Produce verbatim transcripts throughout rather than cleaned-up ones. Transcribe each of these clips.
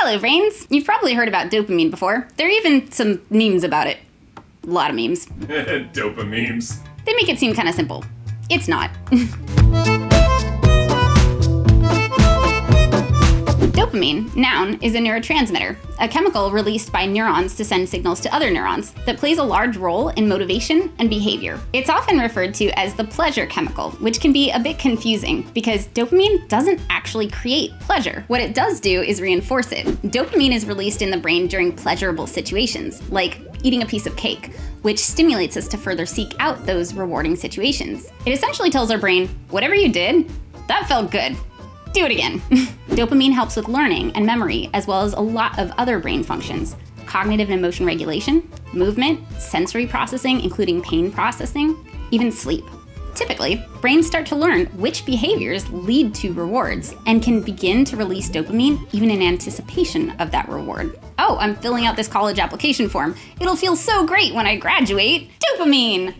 Hello, brains! You've probably heard about dopamine before. There are even some memes about it. A lot of memes. Dopamemes. They make it seem kind of simple. It's not. Dopamine, noun, is a neurotransmitter, a chemical released by neurons to send signals to other neurons that plays a large role in motivation and behavior. It's often referred to as the pleasure chemical, which can be a bit confusing because dopamine doesn't actually create pleasure. What it does do is reinforce it. Dopamine is released in the brain during pleasurable situations, like eating a piece of cake, which stimulates us to further seek out those rewarding situations. It essentially tells our brain, whatever you did, that felt good. Do it again. Dopamine helps with learning and memory, as well as a lot of other brain functions. Cognitive and emotion regulation, movement, sensory processing, including pain processing, even sleep. Typically, brains start to learn which behaviors lead to rewards and can begin to release dopamine even in anticipation of that reward. Oh, I'm filling out this college application form. It'll feel so great when I graduate. Dopamine!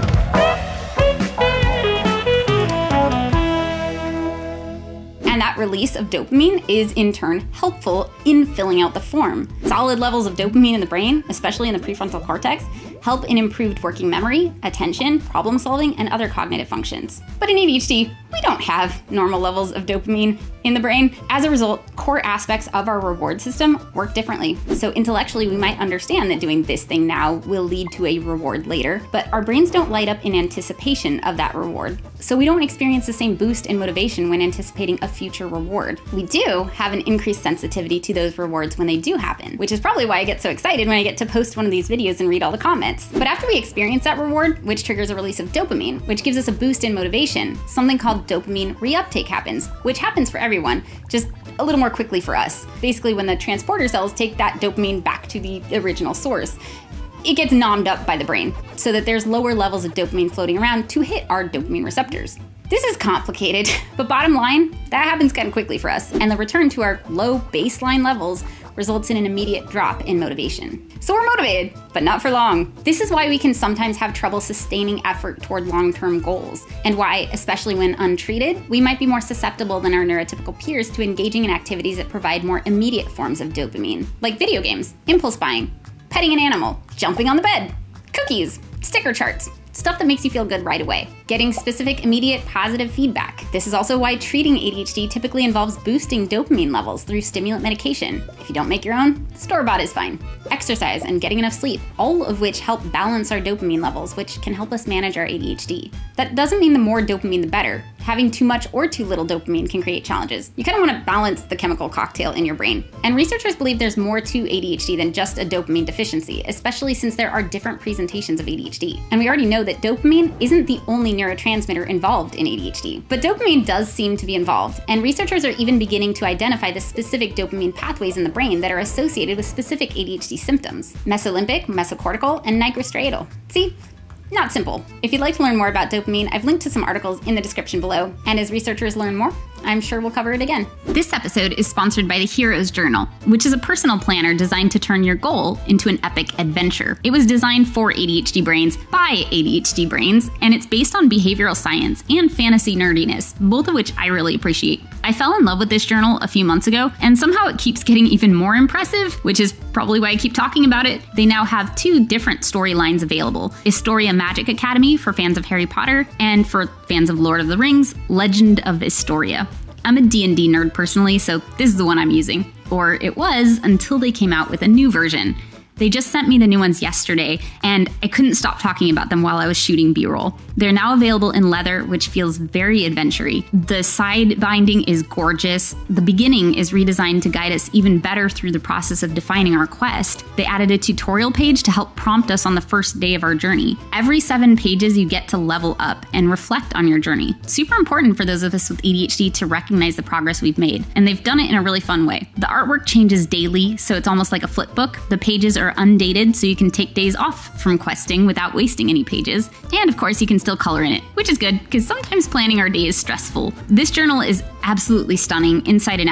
And that release of dopamine is in turn helpful in filling out the form. Solid levels of dopamine in the brain, especially in the prefrontal cortex, help in improved working memory, attention, problem solving, and other cognitive functions. But in A D H D, we don't have normal levels of dopamine in the brain. As a result, core aspects of our reward system work differently. So intellectually, we might understand that doing this thing now will lead to a reward later, but our brains don't light up in anticipation of that reward. So we don't experience the same boost in motivation when anticipating a future reward. We do have an increased sensitivity to those rewards when they do happen, which is probably why I get so excited when I get to post one of these videos and read all the comments. But after we experience that reward, which triggers a release of dopamine, which gives us a boost in motivation, something called dopamine reuptake happens, which happens for everyone, just a little more quickly for us. Basically, when the transporter cells take that dopamine back to the original source, it gets nommed up by the brain so that there's lower levels of dopamine floating around to hit our dopamine receptors. This is complicated, but bottom line, that happens kind of quickly for us, and the return to our low baseline levels results in an immediate drop in motivation. So we're motivated, but not for long. This is why we can sometimes have trouble sustaining effort toward long-term goals, and why, especially when untreated, we might be more susceptible than our neurotypical peers to engaging in activities that provide more immediate forms of dopamine, like video games, impulse buying, petting an animal, jumping on the bed, cookies, sticker charts, stuff that makes you feel good right away. Getting specific, immediate, positive feedback. This is also why treating A D H D typically involves boosting dopamine levels through stimulant medication. If you don't make your own, store-bought is fine. Exercise and getting enough sleep, all of which help balance our dopamine levels, which can help us manage our A D H D. That doesn't mean the more dopamine, the better. Having too much or too little dopamine can create challenges. You kind of want to balance the chemical cocktail in your brain. And researchers believe there's more to A D H D than just a dopamine deficiency, especially since there are different presentations of A D H D. And we already know that dopamine isn't the only neurotransmitter involved in A D H D. But dopamine does seem to be involved, and researchers are even beginning to identify the specific dopamine pathways in the brain that are associated with specific A D H D symptoms: mesolimbic, mesocortical, and nigrostriatal. See? Not simple. If you'd like to learn more about dopamine, I've linked to some articles in the description below, and as researchers learn more, I'm sure we'll cover it again. This episode is sponsored by the Heroes Journal, which is a personal planner designed to turn your goal into an epic adventure. It was designed for A D H D brains by A D H D brains, and it's based on behavioral science and fantasy nerdiness, both of which I really appreciate. I fell in love with this journal a few months ago, and somehow it keeps getting even more impressive, which is probably why I keep talking about it. They now have two different storylines available: Historia Magic Academy for fans of Harry Potter, and for fans of Lord of the Rings, Legend of Historia. I'm a D and D nerd personally, so this is the one I'm using. Or it was, until they came out with a new version. They just sent me the new ones yesterday, and I couldn't stop talking about them while I was shooting B-roll. They're now available in leather, which feels very adventure-y. The side binding is gorgeous. The beginning is redesigned to guide us even better through the process of defining our quest. They added a tutorial page to help prompt us on the first day of our journey. Every seven pages you get to level up and reflect on your journey. Super important for those of us with A D H D to recognize the progress we've made, and they've done it in a really fun way. The artwork changes daily, so it's almost like a flip book. The pages are undated, so you can take days off from questing without wasting any pages. And of course, you can still color in it, which is good, because sometimes planning our day is stressful. This journal is absolutely stunning inside and out.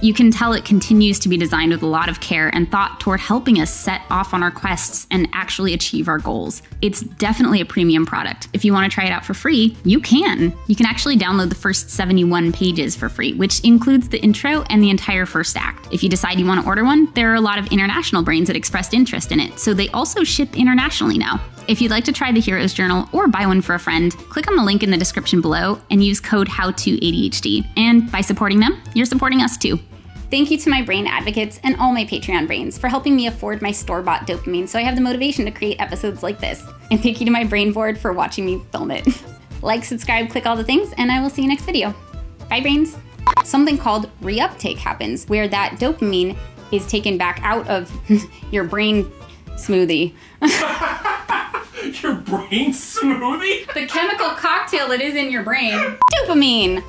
You can tell it continues to be designed with a lot of care and thought toward helping us set off on our quests and actually achieve our goals. It's definitely a premium product. If you want to try it out for free, you can. You can actually download the first seventy-one pages for free, which includes the intro and the entire first act. If you decide you want to order one, there are a lot of international brains that expressed interest in it, so they also ship internationally now. If you'd like to try the Hero's Journal or buy one for a friend, click on the link in the description below and use code H O W to A D H D. And by supporting them, you're supporting us too. Thank you to my brain advocates and all my Patreon brains for helping me afford my store-bought dopamine so I have the motivation to create episodes like this. And thank you to my brain board for watching me film it. Like, subscribe, click all the things, and I will see you next video. Bye, brains. Something called reuptake happens, where that dopamine is taken back out of your brain smoothie. Your brain smoothie? The chemical cocktail that is in your brain. Dopamine!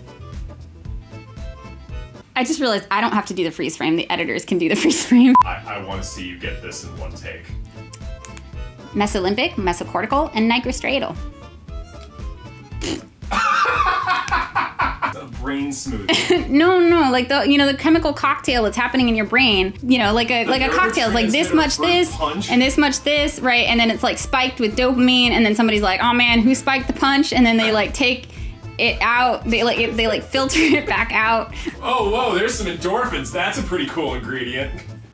I just realized I don't have to do the freeze frame. The editors can do the freeze frame. I, I want to see you get this in one take. Mesolimbic, mesocortical, and nigrostriatal. A brain smoothie. no, no, like the you know the chemical cocktail that's happening in your brain. You know, like a the like a cocktail is like this much this punch. And this much this, right? And then it's like spiked with dopamine, and then somebody's like, oh man, who spiked the punch? And then they like take it out. They like it, they like filter it back out. Oh, whoa, there's some endorphins. That's a pretty cool ingredient.